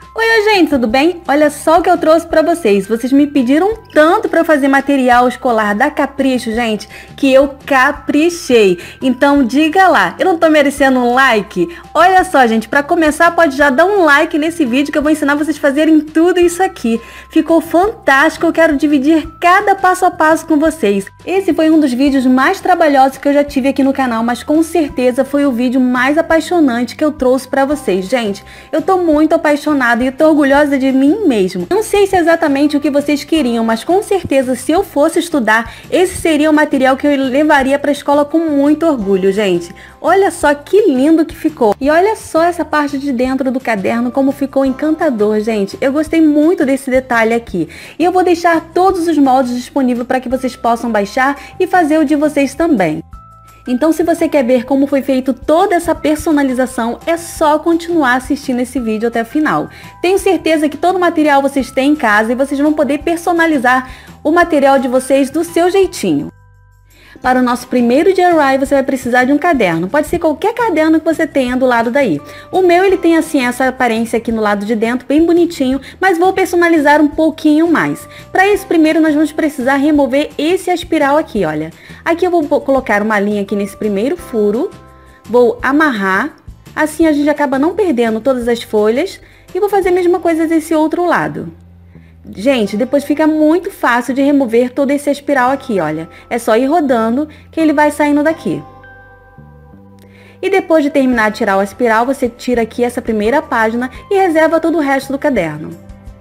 Oi, gente, tudo bem? Olha só o que eu trouxe pra vocês. Vocês me pediram tanto pra eu fazer material escolar da Capricho, gente, que eu caprichei. Então diga lá, eu não tô merecendo um like? Olha só, gente, pra começar pode já dar um like nesse vídeo que eu vou ensinar vocês a fazerem tudo isso aqui. Ficou fantástico, eu quero dividir cada passo a passo com vocês. Esse foi um dos vídeos mais trabalhosos que eu já tive aqui no canal, mas com certeza foi o vídeo mais apaixonante que eu trouxe pra vocês. Gente, eu tô muito apaixonada e tô orgulhosa de mim mesmo. Não sei se é exatamente o que vocês queriam, mas com certeza se eu fosse estudar, esse seria o material que eu levaria pra escola com muito orgulho, gente. Olha só que lindo que ficou. E olha só essa parte de dentro do caderno, como ficou encantador, gente. Eu gostei muito desse detalhe aqui. E eu vou deixar todos os moldes disponíveis para que vocês possam baixar e fazer o de vocês também. Então, se você quer ver como foi feito toda essa personalização, é só continuar assistindo esse vídeo até o final. Tenho certeza que todo o material vocês têm em casa e vocês vão poder personalizar o material de vocês do seu jeitinho. Para o nosso primeiro DIY, você vai precisar de um caderno. Pode ser qualquer caderno que você tenha do lado daí. O meu, ele tem assim essa aparência aqui no lado de dentro, bem bonitinho, mas vou personalizar um pouquinho mais. Para isso, primeiro nós vamos precisar remover esse espiral aqui, olha. Aqui eu vou colocar uma linha aqui nesse primeiro furo, vou amarrar, assim a gente acaba não perdendo todas as folhas, e vou fazer a mesma coisa desse outro lado. Gente, depois fica muito fácil de remover todo esse espiral aqui, olha. É só ir rodando que ele vai saindo daqui. E depois de terminar de tirar o espiral, você tira aqui essa primeira página e reserva todo o resto do caderno.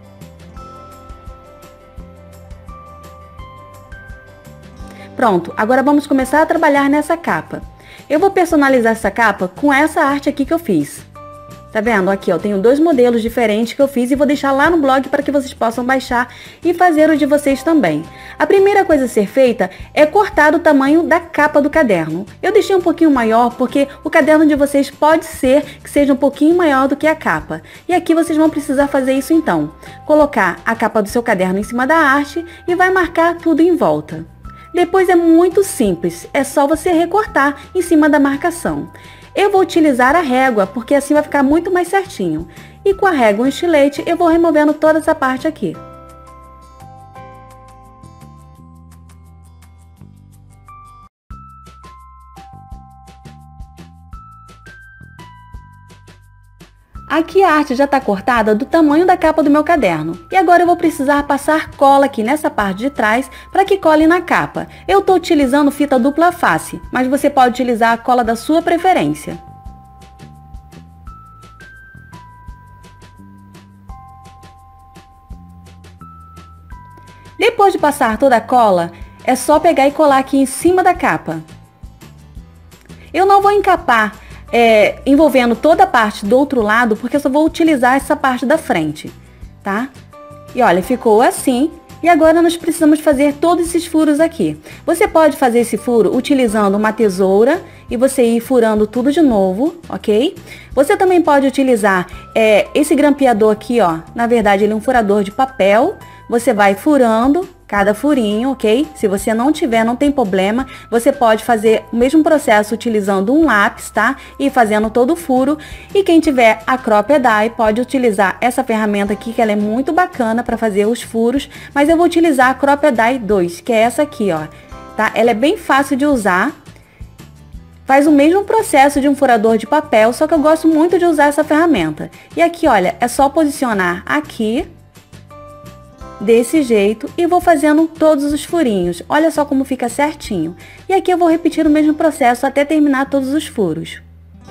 Pronto, agora vamos começar a trabalhar nessa capa. Eu vou personalizar essa capa com essa arte aqui que eu fiz. Tá vendo? Aqui, ó, tenho dois modelos diferentes que eu fiz e vou deixar lá no blog para que vocês possam baixar e fazer o de vocês também. A primeira coisa a ser feita é cortar o tamanho da capa do caderno. Eu deixei um pouquinho maior porque o caderno de vocês pode ser que seja um pouquinho maior do que a capa. E aqui vocês vão precisar fazer isso então. Colocar a capa do seu caderno em cima da arte e vai marcar tudo em volta. Depois é muito simples, é só você recortar em cima da marcação. Eu vou utilizar a régua, porque assim vai ficar muito mais certinho. E com a régua e o estilete, eu vou removendo toda essa parte aqui. Aqui a arte já está cortada do tamanho da capa do meu caderno. E agora eu vou precisar passar cola aqui nessa parte de trás para que cole na capa. Eu estou utilizando fita dupla face, mas você pode utilizar a cola da sua preferência. Depois de passar toda a cola, é só pegar e colar aqui em cima da capa. Eu não vou encapar envolvendo toda a parte do outro lado, porque eu só vou utilizar essa parte da frente, tá? E olha, ficou assim. E agora nós precisamos fazer todos esses furos aqui. Você pode fazer esse furo utilizando uma tesoura e você ir furando tudo de novo, ok? Você também pode utilizar esse grampeador aqui, ó. Na verdade, ele é um furador de papel. Você vai furando cada furinho, ok? Se você não tiver, não tem problema. Você pode fazer o mesmo processo utilizando um lápis, tá? E fazendo todo o furo. E quem tiver a Crop Die pode utilizar essa ferramenta aqui, que ela é muito bacana para fazer os furos. Mas eu vou utilizar a Crop Die 2, que é essa aqui, ó. Tá? Ela é bem fácil de usar. Faz o mesmo processo de um furador de papel, só que eu gosto muito de usar essa ferramenta. E aqui, olha, é só posicionar aqui, desse jeito, e vou fazendo todos os furinhos. Olha só como fica certinho. E aqui eu vou repetir o mesmo processo até terminar todos os furos.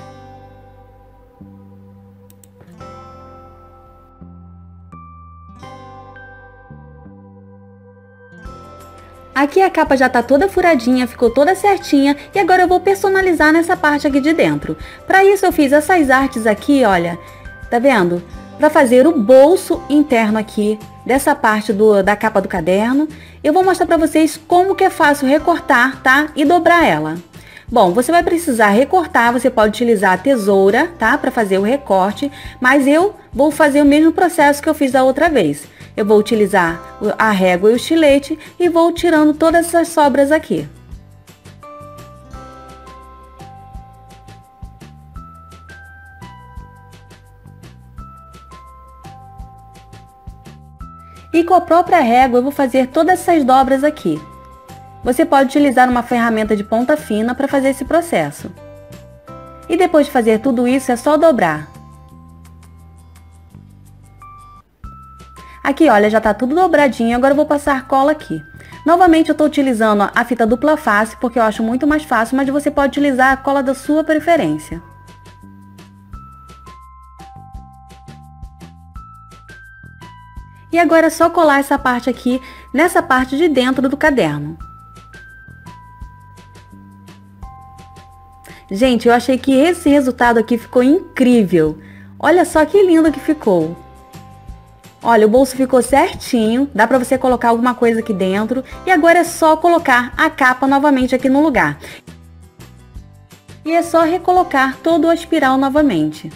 Aqui a capa já tá toda furadinha, ficou toda certinha, e agora eu vou personalizar nessa parte aqui de dentro. Para isso eu fiz essas artes aqui, olha, tá vendo? Para fazer o bolso interno aqui dessa parte da capa do caderno. Eu vou mostrar para vocês como que é fácil recortar, tá? E dobrar ela. Bom, você vai precisar recortar, você pode utilizar a tesoura, tá? Para fazer o recorte, mas eu vou fazer o mesmo processo que eu fiz da outra vez. Eu vou utilizar a régua e o estilete e vou tirando todas essas sobras aqui. E com a própria régua eu vou fazer todas essas dobras aqui. Você pode utilizar uma ferramenta de ponta fina para fazer esse processo. E depois de fazer tudo isso é só dobrar. Aqui, olha, já está tudo dobradinho, agora eu vou passar cola aqui. Novamente eu estou utilizando a fita dupla face porque eu acho muito mais fácil, mas você pode utilizar a cola da sua preferência. E agora é só colar essa parte aqui, nessa parte de dentro do caderno. Gente, eu achei que esse resultado aqui ficou incrível. Olha só que lindo que ficou. Olha, o bolso ficou certinho, dá pra você colocar alguma coisa aqui dentro. E agora é só colocar a capa novamente aqui no lugar. E é só recolocar todo o espiral novamente.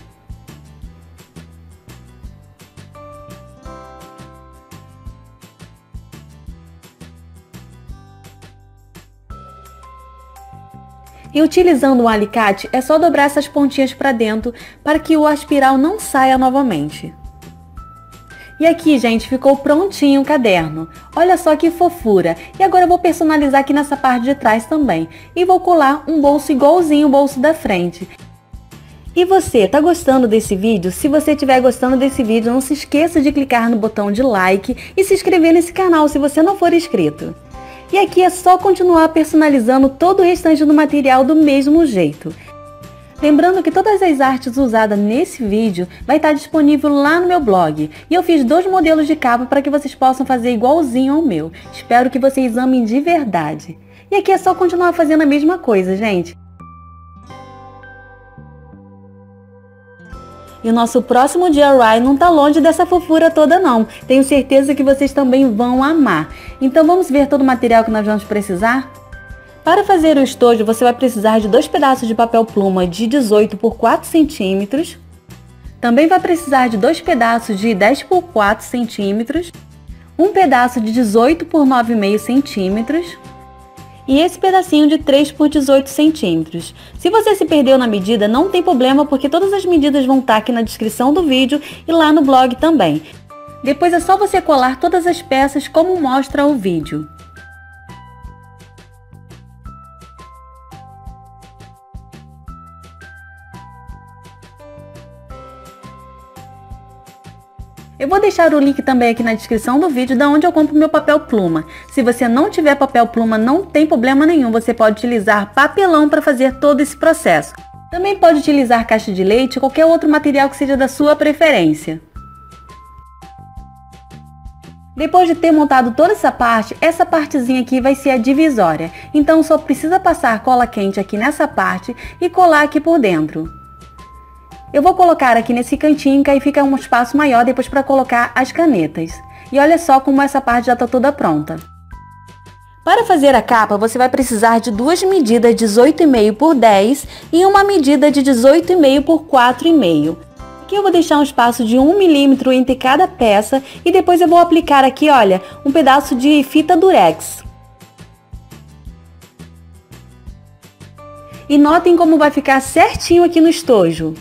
E utilizando um alicate, é só dobrar essas pontinhas para dentro para que o espiral não saia novamente. E aqui, gente, ficou prontinho o caderno. Olha só que fofura. E agora eu vou personalizar aqui nessa parte de trás também. E vou colar um bolso igualzinho o bolso da frente. E você, tá gostando desse vídeo? Se você estiver gostando desse vídeo, não se esqueça de clicar no botão de like e se inscrever nesse canal se você não for inscrito. E aqui é só continuar personalizando todo o restante do material do mesmo jeito. Lembrando que todas as artes usadas nesse vídeo vai estar disponível lá no meu blog. E eu fiz 2 modelos de capa para que vocês possam fazer igualzinho ao meu. Espero que vocês amem de verdade. E aqui é só continuar fazendo a mesma coisa, gente. E o nosso próximo DIY não tá longe dessa fofura toda não. Tenho certeza que vocês também vão amar. Então vamos ver todo o material que nós vamos precisar? Para fazer o estojo, você vai precisar de 2 pedaços de papel pluma de 18 por 4 centímetros. Também vai precisar de 2 pedaços de 10 por 4 centímetros. Um pedaço de 18 por 9,5 centímetros. E esse pedacinho de 3 por 18 centímetros. Se você se perdeu na medida, não tem problema, porque todas as medidas vão estar aqui na descrição do vídeo e lá no blog também. Depois é só você colar todas as peças como mostra o vídeo. Eu vou deixar o link também aqui na descrição do vídeo de onde eu compro meu papel pluma. Se você não tiver papel pluma, não tem problema nenhum, você pode utilizar papelão para fazer todo esse processo. Também pode utilizar caixa de leite ou qualquer outro material que seja da sua preferência. Depois de ter montado toda essa partezinha aqui vai ser a divisória. Então só precisa passar cola quente aqui nessa parte e colar aqui por dentro. Eu vou colocar aqui nesse cantinho que aí fica um espaço maior depois para colocar as canetas. E olha só como essa parte já está toda pronta. Para fazer a capa, você vai precisar de 2 medidas 18,5 por 10 e uma medida de 18,5 por 4,5. Aqui eu vou deixar um espaço de 1 milímetro entre cada peça e depois eu vou aplicar aqui, olha, um pedaço de fita durex. E notem como vai ficar certinho aqui no estojo.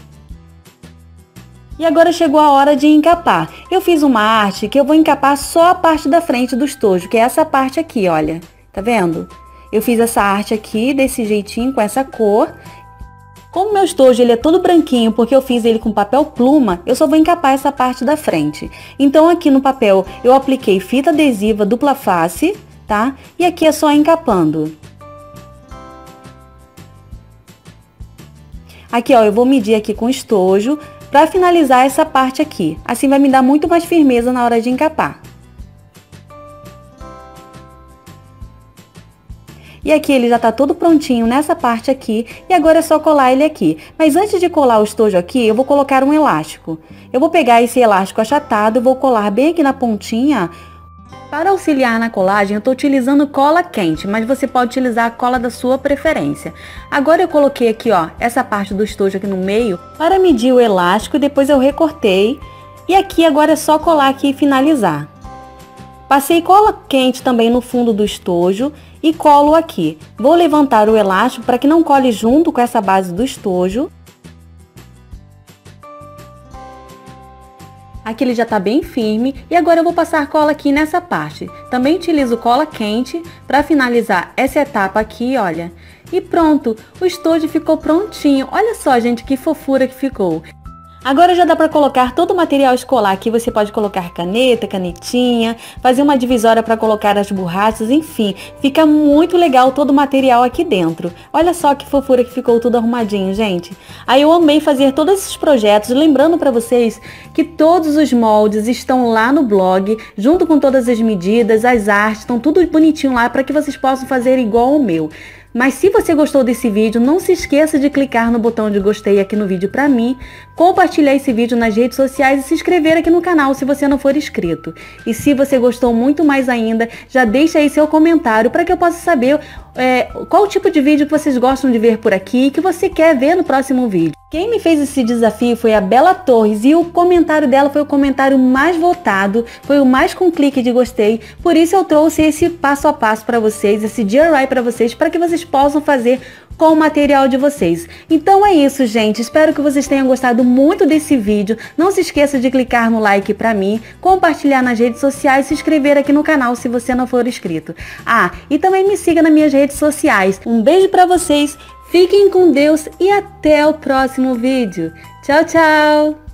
E agora chegou a hora de encapar. Eu fiz uma arte que eu vou encapar só a parte da frente do estojo, que é essa parte aqui, olha. Tá vendo? Eu fiz essa arte aqui desse jeitinho, com essa cor. Como meu estojo ele é todo branquinho, porque eu fiz ele com papel pluma, eu só vou encapar essa parte da frente. Então aqui no papel eu apliquei fita adesiva dupla face, tá? E aqui é só encapando. Aqui, ó, eu vou medir aqui com estojo para finalizar essa parte aqui. Assim vai me dar muito mais firmeza na hora de encapar. E aqui ele já tá todo prontinho nessa parte aqui. E agora é só colar ele aqui. Mas antes de colar o estojo aqui, eu vou colocar um elástico. Eu vou pegar esse elástico achatado e vou colar bem aqui na pontinha. Para auxiliar na colagem, eu estou utilizando cola quente, mas você pode utilizar a cola da sua preferência. Agora eu coloquei aqui, ó, essa parte do estojo aqui no meio para medir o elástico e depois eu recortei. E aqui agora é só colar aqui e finalizar. Passei cola quente também no fundo do estojo e colo aqui. Vou levantar o elástico para que não cole junto com essa base do estojo. Aqui ele já tá bem firme e agora eu vou passar cola aqui nessa parte. Também utilizo cola quente para finalizar essa etapa aqui, olha. E pronto, o estojo ficou prontinho. Olha só, gente, que fofura que ficou. Agora já dá para colocar todo o material escolar. Aqui você pode colocar caneta, canetinha, fazer uma divisória para colocar as borrachas, enfim. Fica muito legal todo o material aqui dentro. Olha só que fofura que ficou tudo arrumadinho, gente. Aí eu amei fazer todos esses projetos, lembrando para vocês que todos os moldes estão lá no blog, junto com todas as medidas, as artes, estão tudo bonitinho lá para que vocês possam fazer igual ao meu. Mas se você gostou desse vídeo, não se esqueça de clicar no botão de gostei aqui no vídeo pra mim, compartilhar esse vídeo nas redes sociais e se inscrever aqui no canal se você não for inscrito. E se você gostou muito mais ainda, já deixa aí seu comentário para que eu possa saber qual tipo de vídeo que vocês gostam de ver por aqui e que você quer ver no próximo vídeo. Quem me fez esse desafio foi a Bela Torres e o comentário dela foi o comentário mais votado, foi o mais com clique de gostei, por isso eu trouxe esse passo a passo para vocês, esse DIY para vocês que vocês possam fazer com o material de vocês. Então é isso, gente, espero que vocês tenham gostado muito desse vídeo, não se esqueça de clicar no like para mim, compartilhar nas redes sociais e se inscrever aqui no canal se você não for inscrito. E também me siga nas minhas redes sociais. Um beijo para vocês, fiquem com Deus e até o próximo vídeo. Tchau, tchau!